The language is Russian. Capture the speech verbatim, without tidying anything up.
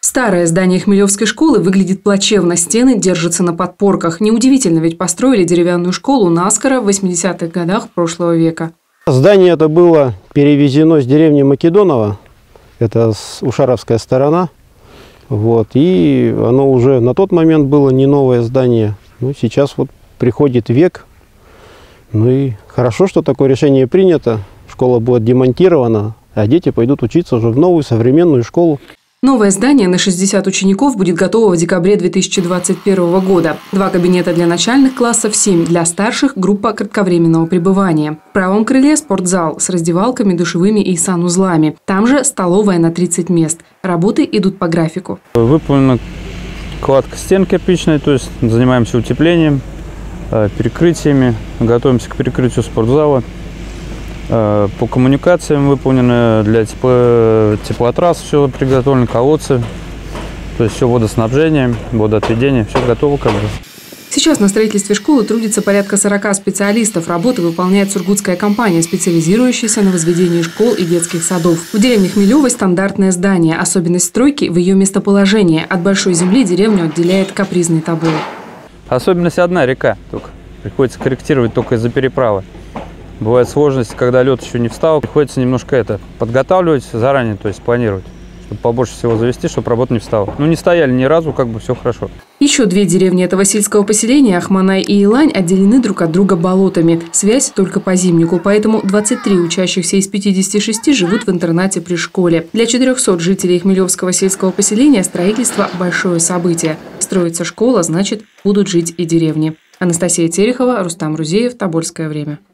Старое здание Хмелевской школы выглядит плачевно, стены держатся на подпорках. Неудивительно, ведь построили деревянную школу наскоро в восьмидесятых годах прошлого века. Здание это было перевезено с деревни Македонова, это Ушаровская сторона. Вот, и оно уже на тот момент было не новое здание. Ну, сейчас вот приходит век. Ну и хорошо, что такое решение принято. Школа будет демонтирована, а дети пойдут учиться уже в новую современную школу. Новое здание на шестьдесят учеников будет готово в декабре две тысячи двадцать первого года. Два кабинета для начальных классов, семь для старших, группа кратковременного пребывания. В правом крыле спортзал с раздевалками, душевыми и санузлами. Там же столовая на тридцать мест. Работы идут по графику. Выполнена кладка стен кирпичной, то есть занимаемся утеплением, перекрытиями, готовимся к перекрытию спортзала. По коммуникациям выполнено для тепло, теплотрасс, все приготовлено, колодцы, то есть все водоснабжение, водоотведение, все готово как бы. Сейчас на строительстве школы трудится порядка сорока специалистов. Работы выполняет сургутская компания, специализирующаяся на возведении школ и детских садов. В деревне Хмелевой стандартное здание. Особенность стройки в ее местоположении. От большой земли деревню отделяет капризный тобол. Особенность одна – река. Только. Приходится корректировать только из-за переправы. Бывает сложность, когда лед еще не встал, приходится немножко это подготавливать заранее, то есть планировать, чтобы побольше всего завести, чтобы работа не встала. Ну, не стояли ни разу, как бы все хорошо. Еще две деревни этого сельского поселения, Ахманай и Илань, отделены друг от друга болотами. Связь только по зимнику, поэтому двадцать три учащихся из пятидесяти шести живут в интернате при школе. Для четырёхсот жителей Хмелевского сельского поселения строительство – большое событие. Строится школа, значит, будут жить и деревни. Анастасия Терехова, Рустам Рузеев, Тобольское время.